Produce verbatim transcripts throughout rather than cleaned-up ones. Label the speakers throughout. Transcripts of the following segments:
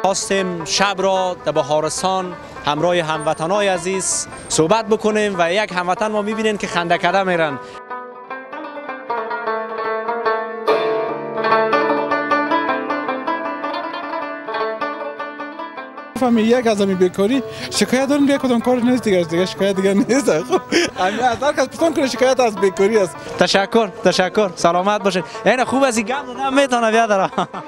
Speaker 1: خواستیم شب را در بهارستان همراه هموطنای عزیز صحبت بکنیم و یک هموطن ما میبینین که خنده کرده میرن.
Speaker 2: فهمی یک از همین بیکاری شکایت داریم، یک کدام کار نیست دیگه، دیگه شکایت دیگه نیست. خب همین از هر کس پسند کنه شکایت از بیکاری است.
Speaker 1: تشکر تشکر سلامت باشین. این خوب از این گم دادم میتونه بیاد داره.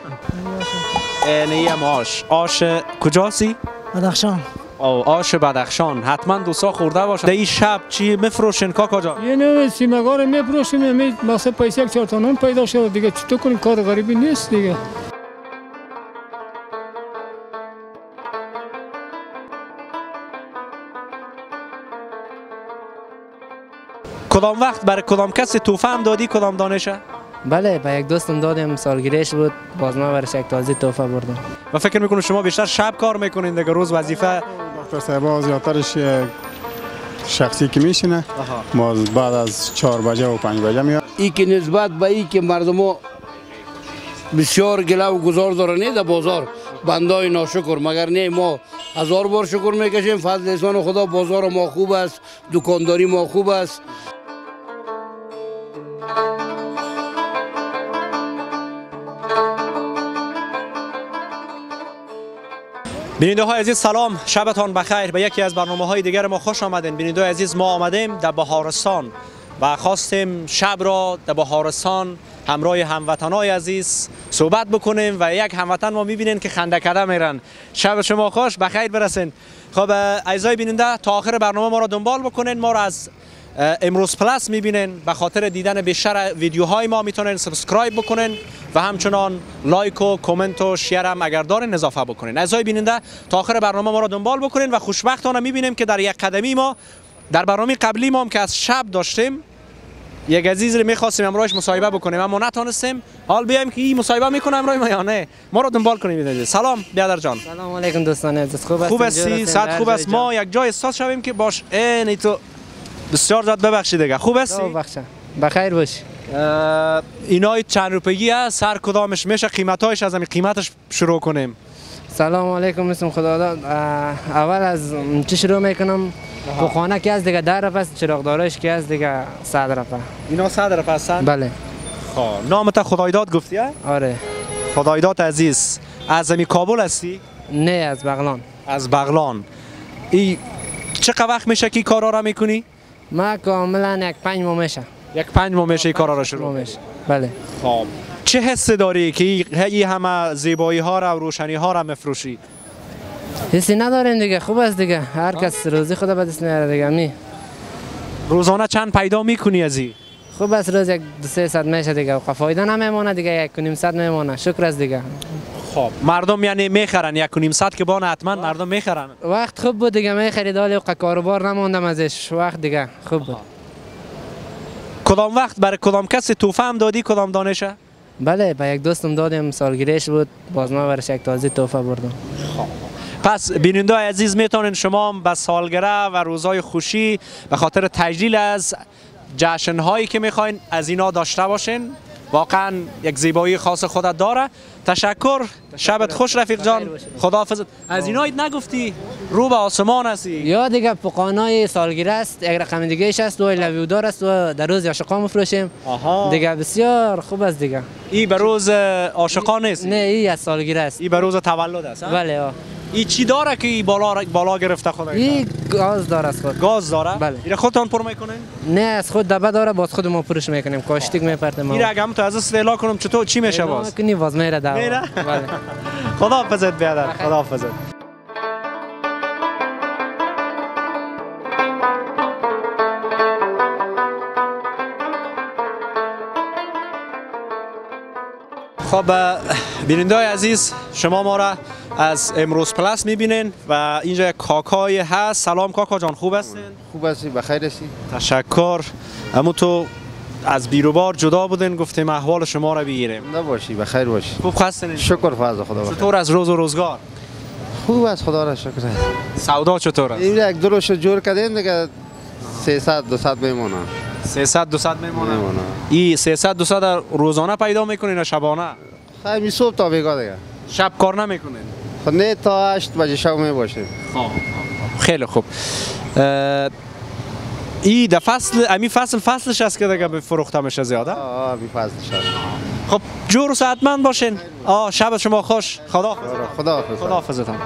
Speaker 1: این آش آش کجاسی؟
Speaker 3: بدخشان.
Speaker 1: او آش بدخشان حتما دوستا خورده باشه. این شب چی میفروشین کاکا جان؟
Speaker 3: یعنی سیمگار میفروشیم، می مثلا پیسه یک چهار تا پیدا شد دیگه، چطور کنیم؟ کار غریبی نیست دیگه.
Speaker 1: کدام وقت برای کدام کسی توفه هم دادی؟ کدام دانشه؟
Speaker 4: بله به یک دوستم دادم، سالگیریش بود، باز من برش یک تازه توفه بردم.
Speaker 1: و فکر میکنم شما بیشتر شب کار میکنین دیگه، روز وظیفه؟
Speaker 5: دکتر صاحب زیادترش شخصی که میشینه، ما بعد از چهار بجه و پنج بجه میاد.
Speaker 6: ای که نسبت به ای که مردم بسیار گله و گذار دارن در بازار، بندای ناشکر، مگر نه ما هزار بار شکر میکشیم، فضل احسان خدا بازار ما خوب است، دکانداری ما خوب است.
Speaker 1: بیننده های عزیز سلام، شبتان بخیر. به یکی از برنامه های دیگر ما خوش آمدین. بیننده های عزیز، ما آمدیم در بهارستان و خواستیم شب را در بهارستان همراه هموطنای عزیز صحبت بکنیم و یک هموطن ما میبینین که خنده کرده میرن. شب شما خوش بخیر برسین. خب عزیزای بیننده، تا آخر برنامه ما را دنبال بکنین. ما را از امروز پلاس میبینین. به خاطر دیدن بیشتر ویدیوهای ما میتونین سابسکرایب بکنین و همچنان لایک و کامنت و شیر هم اگر دارین اضافه بکنین. عزیزای بیننده، تا آخر برنامه ما را دنبال بکنین و خوشبختانه میبینیم که در یک قدمی ما در برنامه قبلی ما هم که از شب داشتیم یک عزیز رو میخواستیم امروز مصاحبه بکنیم اما نتونستیم. حال بیایم که این مصاحبه میکنه امروز ما یا نه. ما رو دنبال کنیم. سلام بیادر جان.
Speaker 4: سلام علیکم دوستان عزیز. خوب
Speaker 1: خوب هستی؟ صد خوب است. ما یک جای استاد شویم که باش این تو بسیار زیاد ببخشید دیگه. خوب هستی؟
Speaker 4: ببخشم. بخیر باشی.
Speaker 1: اینای چند روپیه‌ای است؟ سر کدامش میشه قیمتایش از همین قیمتش شروع کنیم؟
Speaker 4: سلام علیکم، اسم خداداد. اول از چی شروع میکنم؟ بخانه که از دیگه در رفت، چراغدارش که از دیگه صد رفت.
Speaker 1: اینا صد رفت هستن؟
Speaker 4: بله.
Speaker 1: خب نامت خدایداد گفتی؟
Speaker 4: آره.
Speaker 1: خدایداد عزیز، از زمین کابل هستی؟
Speaker 4: نه، از بغلان.
Speaker 1: از بغلان. ای چقدر وقت میشه که کارا را میکنی؟
Speaker 4: ما کاملا یک پنج ماه میشه.
Speaker 1: یک پنج ماه میشه کارا را شروع
Speaker 4: میشه. بله.
Speaker 1: خب چه حسی داری که این همه زیبایی ها را و روشنی ها را میفروشی؟
Speaker 4: حسی نداریم دیگه، خوب است دیگه، هر کس روزی خدا به دست میاره دیگه. می
Speaker 1: روزانه چند پیدا میکنی از این؟
Speaker 4: خوب است، روز یک دو سه صد میشه دیگه و فایده نمیمونه دیگه، یک و نیم صد میمونه. شکر است دیگه.
Speaker 1: خب مردم یعنی میخرن یک و نیم صد که بان حتما مردم میخرن.
Speaker 4: وقت خوب بود دیگه، میخرید ولی کاروبار نموندم ازش. وقت دیگه خوب بود.
Speaker 1: کدام وقت برای کدام کسی توفه هم دادی؟ کدام دانشه؟
Speaker 4: بله به یک دوستم دادم، سالگیریش بود، باز من برش یک تازه توفه بردم.
Speaker 1: پس بیننده عزیز میتونین شما به سالگرد و روزهای خوشی به خاطر تجلیل از جشن هایی که میخواین از اینا داشته باشین. واقعا یک زیبایی خاص خودت داره. تشکر. شبت خوش رفیق جان. خداحافظ. از اینا نگفتی رو به آسمان هستی؟
Speaker 4: یا دیگه پقانای سالگیری است، یک رقم دیگه ایش است و لویودار است و در روز عاشقان میفروشیم. دیگه بسیار خوب است دیگه.
Speaker 1: این به روز عاشقان نیست؟
Speaker 4: نه، این از سالگیری است.
Speaker 1: این به روز تولد است.
Speaker 4: بله.
Speaker 1: این چی داره که بالا بالا گرفته خدا؟
Speaker 4: این گاز داره از خود.
Speaker 1: گاز داره؟
Speaker 4: بله.
Speaker 1: این خودتان پر میکنین؟
Speaker 4: نه، از خود دبه داره، باز خود ما پرش میکنیم، کاشتیک میپرتیم.
Speaker 1: این اگه هم تو از استعلا کنم چطور چی میشه باز؟
Speaker 4: کنی باز میره دوا.
Speaker 1: میره؟
Speaker 4: بله.
Speaker 1: خداحافظت بیادر. خداحافظت. خب بیننده های عزیز، شما ما را از امروز پلاس میبینین و اینجا یک کاکای هست. سلام کاکا جان، خوب هستین؟
Speaker 5: خوب هستی؟ بخیر هستی؟
Speaker 1: تشکر. اما تو از بیروبار جدا بودین، گفتیم احوال شما را بگیریم.
Speaker 5: نباشی، بخیر باشی.
Speaker 1: خوب هستین؟
Speaker 5: شکر فضل خدا. بخیر.
Speaker 1: چطور از روز و روزگار؟
Speaker 5: خوب است خدا را شکر.
Speaker 1: سودا چطور است؟
Speaker 5: این یک دروش جور کردیم دیگه سیصد دوصد میمونه.
Speaker 1: سیصد دوصد میمونه. این سیصد دوصد روزانه پیدا میکنین یا شبانه؟
Speaker 5: خیلی صبح تا بیگاه دیگه.
Speaker 1: شب کار نمیکنین؟
Speaker 7: خب نه تا هشت بجه شب می باشیم.
Speaker 1: خیلی خوب. ای در فصل امی فصل فصلش است که دیگه فروخته میشه زیاده.
Speaker 7: آه امی فصلش است.
Speaker 1: خب جور و صحتمند باشین. آه شب شما خوش. خدا
Speaker 7: خدا
Speaker 1: خدا حافظتان.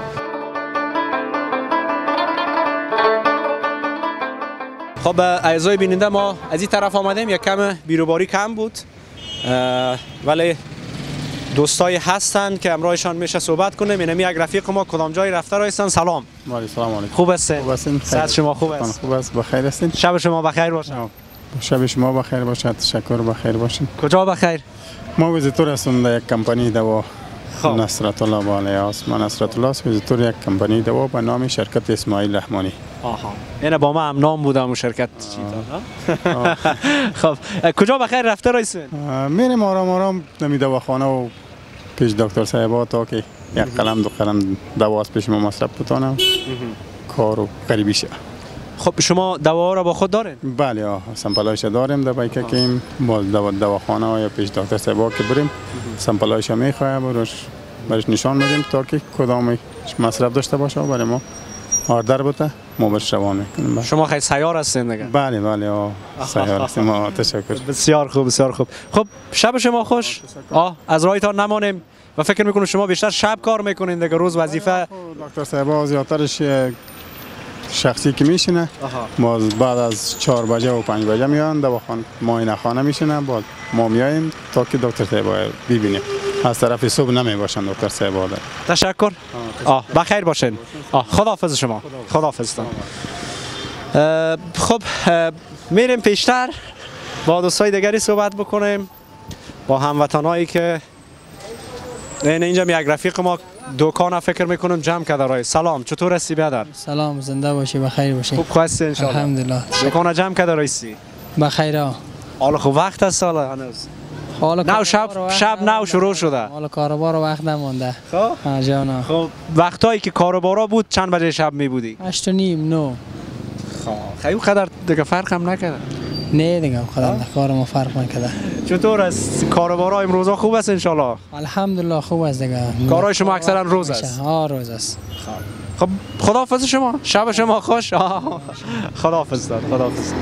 Speaker 1: خب اعضای بیننده ما از این طرف آمدیم، یک کم بیروباری کم بود ولی دوستایی هستن که امروزشان میشه صحبت کنیم. اینمی یک رفیق ما کدام جای رفته رایستن. سلام.
Speaker 5: ولی سلام علیکم.
Speaker 1: خوب هستین؟
Speaker 5: خوب هستین؟
Speaker 1: صحت شما خوب است؟
Speaker 5: خوب است. بخیر هستین؟
Speaker 1: شب شما بخیر باشه.
Speaker 5: شب شما بخیر باشه. تشکر بخیر باشین.
Speaker 1: کجا بخیر؟
Speaker 5: ما ویزیتور هستم در یک کمپانی دوا. نصرت الله بالی است. من نصرت الله است، ویزیتور یک کمپانی دوا به نام شرکت اسماعیل رحمانی.
Speaker 1: آها. اینه با ما هم نام بودم و شرکت چیتا. خب کجا بخیر رفته رایسین؟
Speaker 5: میریم آرام آرام نمی دواخانه و پیش دکتر صاحبا تا که یک قلم دو قلم دوا پیش ما مصرف بتونم کارو قریبی شه.
Speaker 1: خب شما دوا را با خود دارین؟
Speaker 5: بله آه سمپلایش داریم در بایکه که باز دوا دواخانه یا پیش دکتر صاحبا که بریم سمپلایش میخواه بروش برش نشان میدیم تا که کدام مصرف داشته باشه و برای ما آردر بوده ما برش روان میکنیم.
Speaker 1: شما خیلی سیار هستین دیگه؟
Speaker 5: بله بله آه سیار هستیم. آه تشکر.
Speaker 1: بسیار خوب بسیار خوب. خب شب شما خوش. آه از رایتان نمانیم و فکر میکنم شما بیشتر شب کار میکنین دیگه، روز وظیفه.
Speaker 5: دکتر صاحبا زیادترش شخصی که میشینه باز بعد از چهار بجه و پنج بجه میان دواخانه معاینه خانه میشینه، باز ما میایم تا که دکتر صاحبا ببینیم. از طرف صبح نمی باشن دکتر صاحبا.
Speaker 1: تشکر. آه بخیر باشین. آه خداحافظ شما. خداحافظتان. خب میریم پیشتر با دوستای دیگری صحبت بکنیم، با هموطنایی که این اینجا یک رفیق ما دکان فکر میکنم جمع کرده رای. سلام، چطور هستی برادر؟
Speaker 8: سلام، زنده باشی، بخیر باشی.
Speaker 1: خوب هستی ان شاء الله؟
Speaker 8: الحمدلله.
Speaker 1: دکان جمع کرده رایسی؟
Speaker 8: بخیر.
Speaker 1: حالا خوب وقت است سال هنوز.
Speaker 8: حالا
Speaker 1: نو شب شب نو شروع شده.
Speaker 8: حالا کاروبار وقت نمونده.
Speaker 1: خب
Speaker 8: ها جانا.
Speaker 1: خب وقتایی که کاروبارا بود چند بجه شب می بودی؟
Speaker 8: هشت و نیم نو.
Speaker 1: خب خیلی قدر دیگه فرق هم نکرده.
Speaker 8: نه دیگه خدا کار ما فرق نکرده.
Speaker 1: چطور است کاروبارا امروزا خوب است ان شاء الله؟
Speaker 8: الحمدلله خوب است دیگه.
Speaker 1: کارهای شما اکثرا روز است.
Speaker 8: ها روز است.
Speaker 1: خب خداحافظ شما. شب شما خوش. خداحافظ داد. خداحافظ.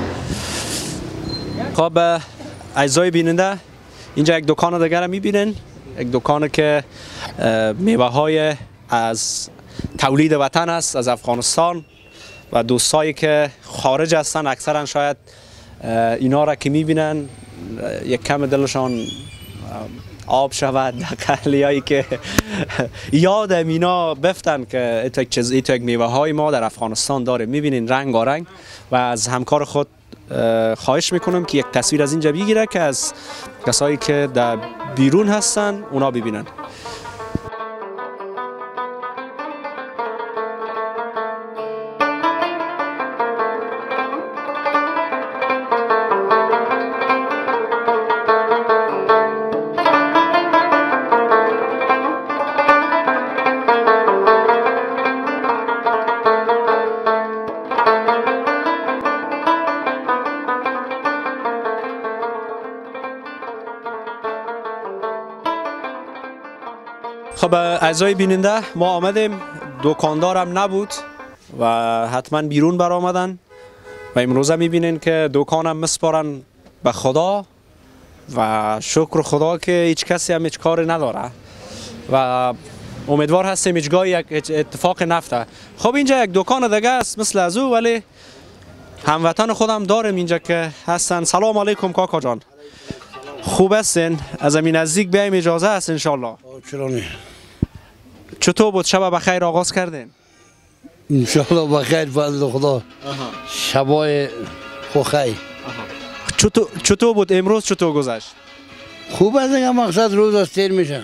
Speaker 1: خب اعضای بیننده اینجا یک دکان دیگر میبینین، یک دکان که میوه های از تولید وطن است، از افغانستان، و دوستایی که خارج هستن اکثرا شاید اینا را که میبینن یک کم دلشان آب شود، دقیقی که یاد اینا بفتن که ایتو یک چیز ایتو یک میوه های ما در افغانستان داره. میبینین رنگ رنگ و از همکار خود خواهش میکنم که یک تصویر از اینجا بگیره که از کسایی که در بیرون هستن اونا ببینن. خب اعضای بیننده ما آمدیم، دکاندارم نبود و حتما بیرون بر آمدن و امروزه میبینین که دکانم مسپارن به خدا و شکر خدا که هیچ کسی هم هیچ کاری نداره و امیدوار هستیم هیچگاه یک اتفاق نفته. خب اینجا یک دکان دیگه است مثل از او، ولی هموطن خودم داریم اینجا که هستن. سلام علیکم کاکا جان، خوب هستین؟ از این نزدیک بیایم اجازه هست انشالله؟
Speaker 6: چرا نه؟
Speaker 1: چطور بود شب بخیر آغاز کردین؟
Speaker 6: انشالله بخیر فضل خدا. شبای خوخی.
Speaker 1: چطور چطور بود امروز؟ چطور گذشت؟
Speaker 6: خوب است دیگه، مقصد روز از تیر میشه.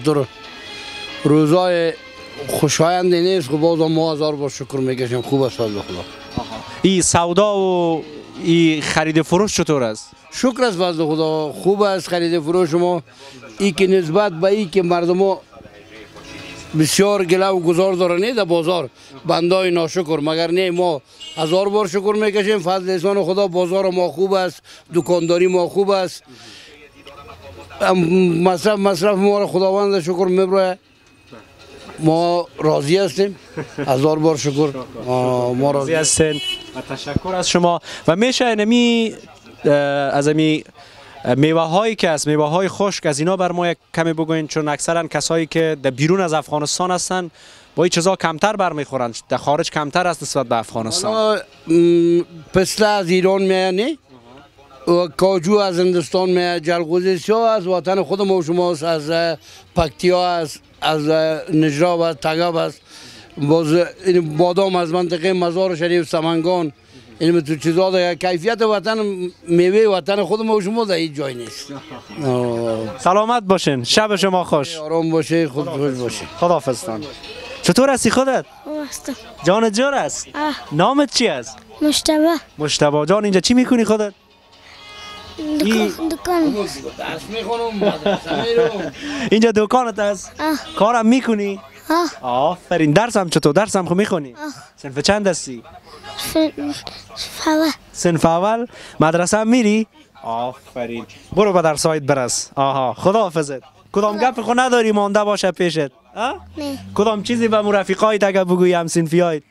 Speaker 6: روزای خوشایند نیست که باز ما هزار بار شکر میکشیم. خوب است فضل خدا.
Speaker 1: این سودا و این خرید فروش چطور است؟
Speaker 6: شکر است فضل خدا، خوب است خرید فروش ما. ای که نسبت به ای که مردم بسیار گله و گذار دارن در بازار بندای ناشکر، مگر نه ما هزار بار شکر میکشیم. فضل احسان خدا، بازار ما خوب است، دکانداری ما خوب است، مصرف مصرف ما را خداوند شکر میبره. ما راضی هستیم. هزار بار شکر. آه، ما راضی
Speaker 1: هستین و تشکر از شما. و میشه اینمی از امی میوه هایی که از میوه های خشک از اینا بر ما یک کمی بگوین، چون اکثرا کسایی که در بیرون از افغانستان هستن با این چیزا کمتر برمیخورن، در خارج کمتر است نسبت به افغانستان.
Speaker 6: پسته از ایران میانی و کاجو از هندوستان میاد، جلغوزه سیاه از وطن خود ما و شماست، از پکتیا است، از نجراب است، تگاب است، باز این بادام از منطقه مزار شریف سمنگان. این تو چیزا ده کیفیت وطن میوه وطن خود ما و شما در هیچ جای نیست.
Speaker 1: سلامت باشین، شب شما خوش.
Speaker 6: آرام باشه، خود خوش باشه.
Speaker 1: خداحافظتان. چطور هستی خودت؟
Speaker 9: هستم.
Speaker 1: جان جور است. نامت چی است؟
Speaker 9: مشتبه.
Speaker 1: مشتبه جان، اینجا چی میکنی خودت؟
Speaker 9: دکان. دکان.
Speaker 6: درس میخونم، مدرسه میرم.
Speaker 1: اینجا دکانت است؟ کارم میکنی؟ آفرین. درسم چطور؟ درسم خو میخونی؟ صنف چند هستی؟
Speaker 9: صنف اول.
Speaker 1: صنف اول؟ مدرسه هم میری؟ آفرین. برو به درسایت برس. آها، خداحافظت. کدام گپ خو نداری مانده باشه پیشت؟
Speaker 9: نه.
Speaker 1: کدام چیزی به مرافقایت اگه بگویی هم صنفیایت؟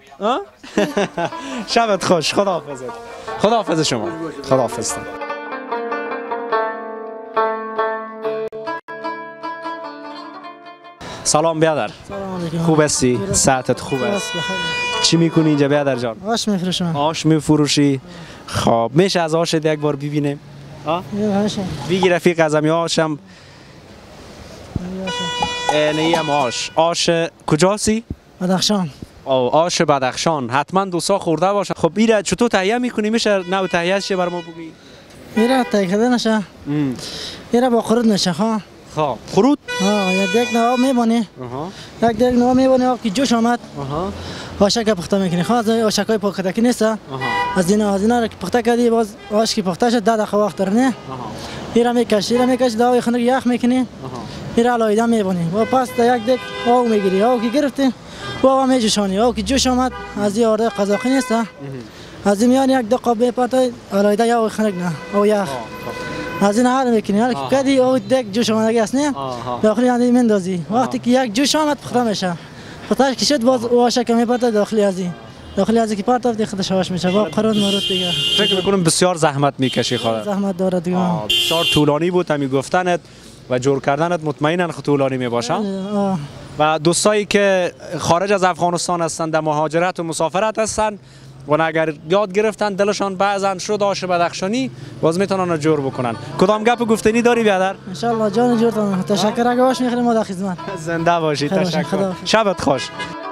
Speaker 1: شبت خوش. خداحافظت. خداحافظ شما. خداحافظ. سلام بیادر.
Speaker 8: سلام علیکم.
Speaker 1: خوب هستی؟ صحتت خوب است؟ چی میکنی اینجا بیادر جان؟
Speaker 8: آش میفروشم.
Speaker 1: آش میفروشی؟ خب میشه از آشت یک بار ببینیم؟ ها؟ بگی رفیق از امی آشم. اینی هم آش. آش کجاسی؟
Speaker 8: بدخشان.
Speaker 1: او آش بدخشان. حتما دوستا خورده باشه. خب ایره چطور تهیه میکنی؟ میشه نو تهیه شه بر ما بگی؟
Speaker 8: ایره تهیه کرده نشه. ایره با خرد میشه ها.
Speaker 1: خب خرود؟
Speaker 8: ها، یک دیگ نواب میبانی. یک دیگ نواب میبانی آب که جوش آمد. آشک پخته میکنی. خواهد آشکای پخته که نیست. از اینا از اینا رو که پخته کردی باز آش که پخته شد ده دقیقه وقت داره نه. ایره میکشی، ایره میکشی داوی خنک یخ میکنی. ایره علایده میبانی. و پس یک دیگ آب میگیری. آب که گرفتی و آب میجوشانی. آب که جوش آمد از این آرده قزاقی نیست. از این میان یک دقیقه بپاته علایده یا خنک نه او یخ. از این حال میکنی. حالا که کدی او دیگ جوش آمدگی است نه. داخلی آن میندازی. وقتی که یک جوش آمد پخته میشه. پختهش که شد باز آشک میپاته داخلی از این. داخلی از کی پارت افتی خودش آش میشه. با قرار مرد دیگه.
Speaker 1: فکر میکنم بسیار زحمت میکشی خودت.
Speaker 8: زحمت داره دیگه.
Speaker 1: بسیار طولانی بود همی گفتنت و جور کردنت مطمئنا طولانی میباشه. و دوستایی که خارج از افغانستان هستند در مهاجرت و مسافرت هستند و اگر یاد گرفتن دلشان بعضن شد آش بدخشانی باز میتونن جور بکنن. کدام گپ گفتنی داری بیادر؟
Speaker 8: ان شاء الله جان جورتان. تشکر اگه باش میخریم ما در خدمت.
Speaker 1: زنده باشی. تشکر. شبت خوش.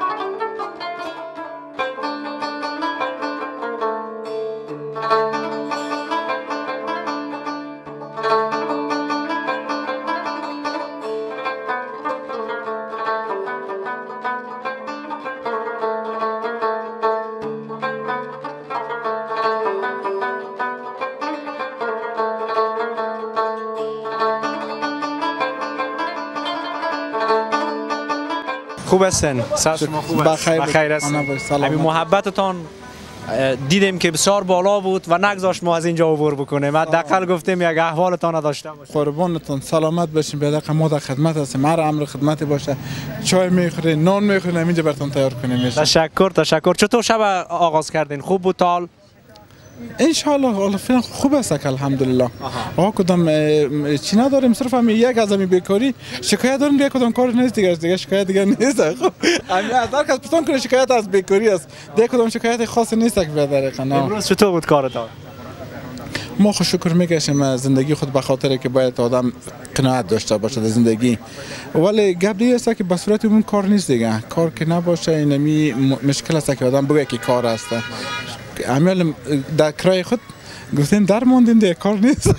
Speaker 1: خوب هستین؟ سلام شما خوب است؟
Speaker 2: بخیر
Speaker 1: بخیر هستین؟ همین محبتتان دیدیم که بسیار بالا بود و نگذاشت ما از اینجا عبور بکنیم. حداقل گفتیم یک احوالتان داشته باشیم.
Speaker 2: قربانتون سلامت باشین. بیادر ما در خدمت هستیم. هر امر خدمتی باشه. چای میخورین، نان میخورین، اینجا براتون تیار کنیم.
Speaker 1: تشکر تشکر. چطور شب آغاز کردین؟ خوب بود تال؟
Speaker 2: ان شاء الله والله فعلا خوب است که الحمدلله. آقا کدام چی نداریم، صرف همین یک از همین بیکاری شکایت داریم. دیگه کدام کار نیست دیگه. دیگه شکایت دیگه نیست. خب همین از هر کس پسند کنه شکایت از بیکاری است. دیگه کدام شکایت خاصی نیست که بیادر قنا.
Speaker 1: امروز چطور بود کارتان؟
Speaker 2: ما خوش شکر میکشیم زندگی خود به خاطر که باید آدم قناعت داشته باشه در زندگی. ولی گپ دیگه است که به صورت اون کار نیست دیگه. کار که نباشه اینمی مشکل است که آدم بگه که کار است. عمل در کرای خود گفتیم در موندیم دیگه کار نیست.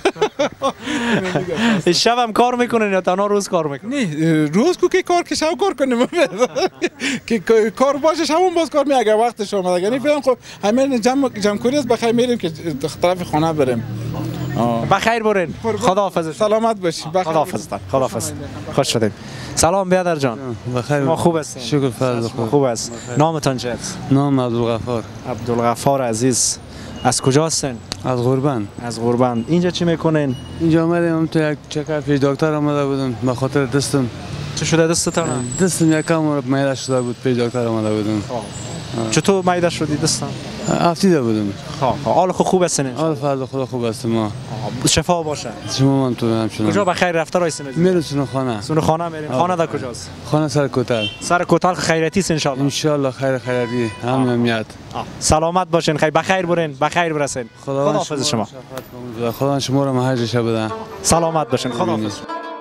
Speaker 1: شب هم کار میکنین یا تنها روز کار میکنین؟
Speaker 2: نه روز کو که کار که شب کار کنیم. که کار باشه شب هم باز کار می اگر وقتش اومد. یعنی فعلا خب همین جمع جمع کوری است بخیر میریم که طرف خانه بریم.
Speaker 1: بخیر برین. خداحافظ.
Speaker 2: سلامت باشی.
Speaker 1: خداحافظ. خداحافظ. خوش شدیم. سلام بیادر جان.
Speaker 10: بخیر.
Speaker 1: ما خوب هستیم.
Speaker 10: شکر فرض خوب.
Speaker 1: خوب است. نامتان چیست؟
Speaker 10: نام عبدالغفار.
Speaker 1: عبدالغفار عزیز. از کجا هستین؟
Speaker 10: از غربن.
Speaker 1: از غربن. اینجا چی میکنین؟
Speaker 10: اینجا آمدیم تو یک چکر پیش دکتر آمده بودم به خاطر دستم.
Speaker 1: چه شده دستتان؟
Speaker 10: دستم یکم میده شده بود، پیش دکتر آمده بودم.
Speaker 1: چطور میده شدی دستان؟
Speaker 10: افتیده بودم.
Speaker 1: خب حال خود خوب هستین؟
Speaker 10: حال فضل خدا خوب است ما.
Speaker 1: شفا باشه.
Speaker 10: شما هم تو همچنان.
Speaker 1: کجا بخیر رفته رایسین؟
Speaker 10: میرم سون خانه.
Speaker 1: سون خانه میریم. خانه در کجاست؟
Speaker 10: خانه سر کوتاه.
Speaker 1: سر کوتاه خیراتی است ان شاء الله.
Speaker 10: ان شاء الله خیر خیراتی هم میاد.
Speaker 1: سلامت باشین، خیر بخیر برین، بخیر برسین. خداحافظ شما.
Speaker 10: خدا شما رو مهاجرش بده.
Speaker 1: سلامت باشین. خداحافظ.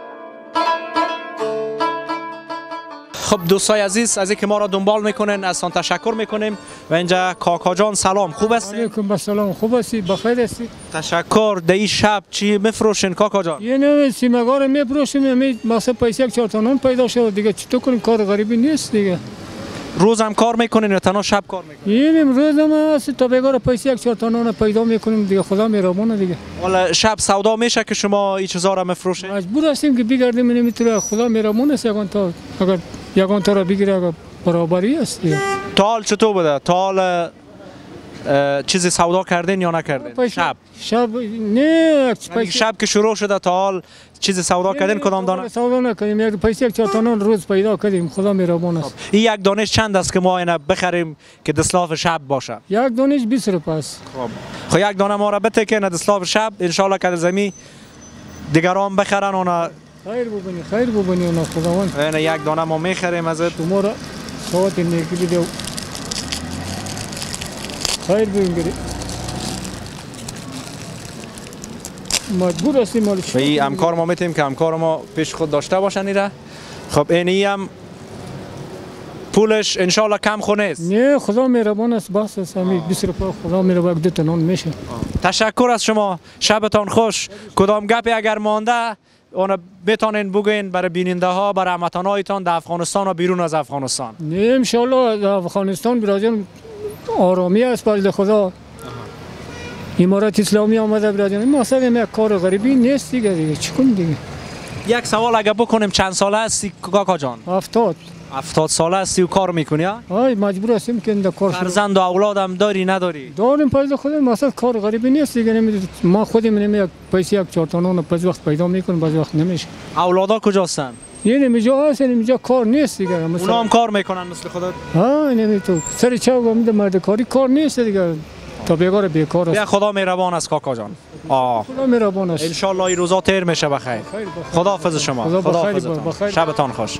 Speaker 1: خب دوستای عزیز از اینکه ما را دنبال میکنین از تان تشکر میکنیم و اینجا کاکا جان سلام، خوب هستی؟
Speaker 3: علیکم السلام، خوب هستی؟ بخیر هستی؟
Speaker 1: تشکر. در این شب چی میفروشین کاکا جان؟
Speaker 3: یه نوع سیمگار میفروشیم، همین واسه پیسه یک چهار تا نان پیدا شد دیگه، چطور کنیم؟ کار غریبی نیست دیگه.
Speaker 1: روز هم کار میکنین یا تنها شب کار میکنین؟
Speaker 3: یه روز هم هست تا بگار پیسه یک چهار تا نان پیدا میکنیم دیگه، خدا مهربونه دیگه.
Speaker 1: والا شب سودا میشه که شما این چیزا را میفروشین؟
Speaker 3: مجبور هستیم که بگردیم، نمیتونه، خدا مهربون است. یگان تا اگر یگان تا را بگیره اگر برابری است دیگه.
Speaker 1: تا حال چطور بوده؟ تا حال چیزی سودا کردین یا نکردین؟ شب
Speaker 3: شب نه
Speaker 1: پیسه شب که شروع شده تا حال چیزی سودا کردین کدام دانه؟
Speaker 3: سودا نکردیم، یک پیسه یک چهار تا نان روز پیدا کردیم، خدا مهربان است.
Speaker 1: این یک دانش چند است که ما اینا بخریم که دسلاف شب باشه؟
Speaker 3: یک دانش بیست روپیه است.
Speaker 1: خب یک دانه ما را بده که دسلاف شب ان شاء الله که زمین دیگران بخرن اونا
Speaker 3: خیر ببینی، خیر ببینی اونا خداوند.
Speaker 1: اینا یک دانه ما میخریم ازت.
Speaker 3: تو ما را سوات نیکی بیدو خیر ببینی. مجبور هستیم مال چی؟
Speaker 1: این همکار ما میتیم که همکار ما پیش خود داشته باشن ایره. خب اینی هم پولش ان شاء الله کم خونه است.
Speaker 3: نه خدا مهربان است، بس است همین بیست روپیه خدا مهربان دو تا نان میشه.
Speaker 1: تشکر از شما، شبتان خوش. کدام گپی اگر مانده اون بتونین بگین برای بیننده ها، برای هموطنان هایتان در افغانستان و بیرون از افغانستان.
Speaker 3: نه ان شاء الله در افغانستان برادران آرامی است بر خدا. امارات اسلامی آمده برادران، ما اصلا یک کار غریبی نیست دیگه دیگه چیکار دیگه.
Speaker 1: یک سوال اگه بکنیم چند ساله هستی کاکا جان؟
Speaker 3: هفتاد.
Speaker 1: هفتاد ساله هستی و کار میکنی ها؟
Speaker 3: آی مجبور هستیم که این کار.
Speaker 1: فرزند و اولادم داری نداری؟
Speaker 3: داریم پیدا خودم، مثلا کار غریبی نیست دیگه، نمیدونم ما خودم نمی یک پیسه یک چهار تا نان بعضی وقت پیدا میکنیم بعضی وقت نمیشه.
Speaker 1: اولادا کجاستن؟
Speaker 3: یه نمیجا هست، نمیجا کار نیست دیگه. مثلا
Speaker 1: اونا هم کار میکنن مثل خودت؟
Speaker 3: ها نمیتو سر چاو میده مرد کاری کار نیست دیگه، تا بیگار بیکار است.
Speaker 1: بیا خدا مهربان است کاکا جان. آه
Speaker 3: خدا مهربان است.
Speaker 1: ان شاء الله این روزا تیر میشه بخیر. خداحافظ شما. خداحافظتان. شبتان خوش.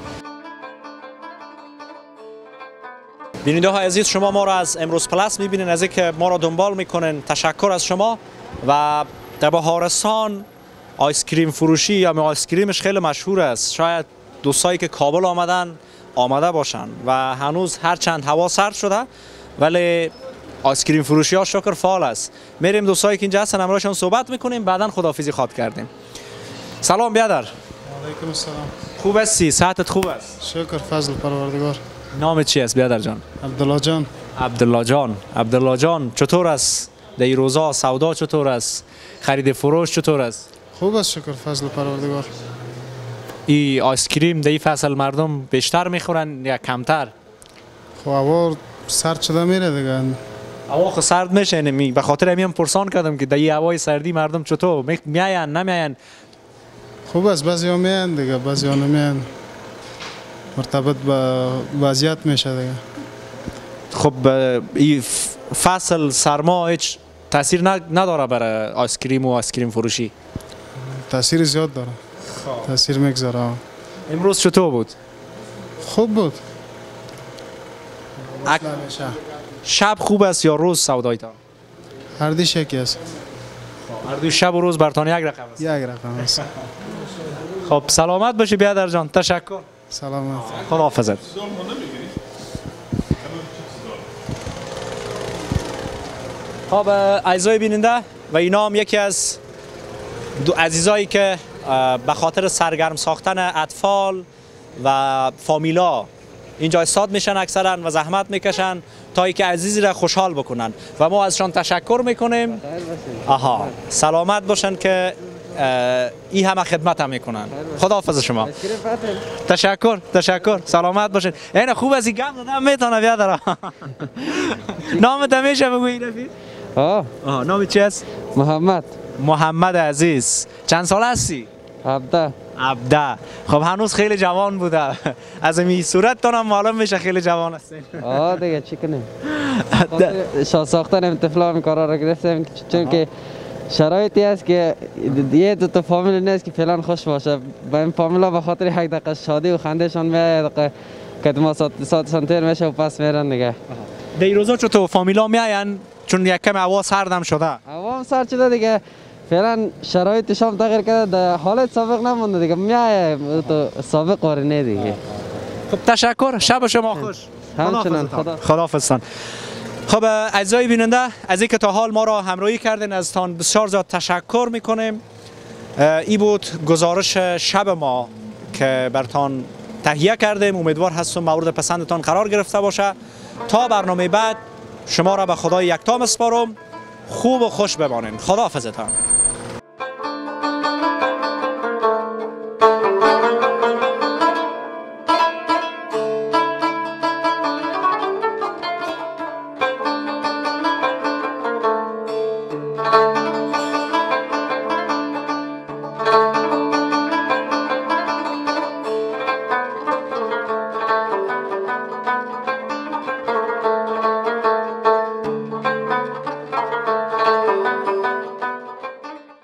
Speaker 1: بیننده های عزیز، شما ما را از امروز پلاس میبینین، از اینکه ما را دنبال میکنین تشکر از شما. و در بهارستان آیس کریم فروشی یا آیس کریمش خیلی مشهور است. شاید دوستایی که کابل آمدن آمده باشن و هنوز هر چند هوا سرد شده ولی آیس کریم فروشی ها شکر فعال است. میریم دوستایی که اینجا هستن همراهشون صحبت میکنیم، بعداً خداحافظی خواد کردیم. سلام بیادر.
Speaker 11: علیکم السلام.
Speaker 1: خوب هستی؟ صحتت خوب است؟
Speaker 11: شکر فضل پروردگار.
Speaker 1: نامت چی است بیادر جان؟
Speaker 11: عبدالله جان.
Speaker 1: عبدالله جان. عبدالله جان چطور است؟ در این روزا سودا چطور است؟ خرید فروش چطور است؟
Speaker 11: خوب است شکر فضل پروردگار.
Speaker 1: این آیس کریم در این فصل مردم بیشتر میخورن یا کمتر؟
Speaker 11: خب هوا سرد شده میره دیگه.
Speaker 1: هوا خو سرد میشه، نمی به خاطر همین پرسان کردم که در این هوای سردی مردم چطور میاین نمیاین؟
Speaker 11: خوب است، بعضیا میان دیگه بعضیا نمیان، مرتبط به وضعیت میشه دیگه.
Speaker 1: خب این فصل سرما هیچ تاثیر نداره برای آیس کریم و آیس کریم فروشی؟
Speaker 11: تاثیر زیاد داره. تاثیر میگذاره.
Speaker 1: امروز چطور بود؟
Speaker 11: خوب بود.
Speaker 1: اک... شب خوب است یا روز سودایتان؟
Speaker 11: هر دو شکی است.
Speaker 1: هر دو شب و روز برتان یک رقم است.
Speaker 11: یک رقم است.
Speaker 1: خب سلامت باشی بیادر جان. تشکر.
Speaker 11: سلامت.
Speaker 1: خداحافظت. خب اعزای بیننده و اینا هم یکی از دو عزیزایی که به خاطر سرگرم ساختن اطفال و فامیلا اینجا استاد میشن اکثرا و زحمت میکشن تا اینکه عزیزی را خوشحال بکنن و ما ازشان تشکر میکنیم. آها سلامت باشن که این همه خدمت هم میکنن. خداحافظ شما. تشکر تشکر سلامت باشین. این خوب از این گم دادم میتونه بیادر. نامت همیشه بگوی رفیق.
Speaker 12: آه
Speaker 1: آه نام چی است؟
Speaker 12: محمد.
Speaker 1: محمد عزیز چند سال هستی؟
Speaker 12: عبده
Speaker 1: عبده. خب هنوز خیلی جوان بوده. از این صورتتان هم معلوم میشه خیلی جوان هستین.
Speaker 12: آه دیگه چی کنیم. شاه ساختن این طفلا این کارا را گرفتیم چون که شرایطی است که یه دو تا فامیل نیست که فعلا خوش باشه. با این فامیلا به خاطر یک دقیقه شادی و خندهشان میاد که ما ساعتشان تیر میشه و پس میرن دیگه.
Speaker 1: در این روزا چطور فامیلا میاین چون یک کم هوا سردم شده؟
Speaker 12: هوا سرد شده دیگه. فعلا شرایطشان تغییر کرده، در حالت سابق نمونده دیگه. میای تو سابق وارنه دیگه.
Speaker 1: خب تشکر، شب شما خوش.
Speaker 12: همچنان خدا
Speaker 1: خداحافظتان. خب اعزای بیننده، از اینکه تا حال ما را همراهی کردین ازتان بسیار زیاد تشکر میکنیم. ای بود گزارش شب ما که برتان تهیه کردیم. امیدوار هستم مورد پسندتان قرار گرفته باشه. تا برنامه بعد شما را به خدای یکتا میسپارم. خوب و خوش بمانین. خداحافظتان.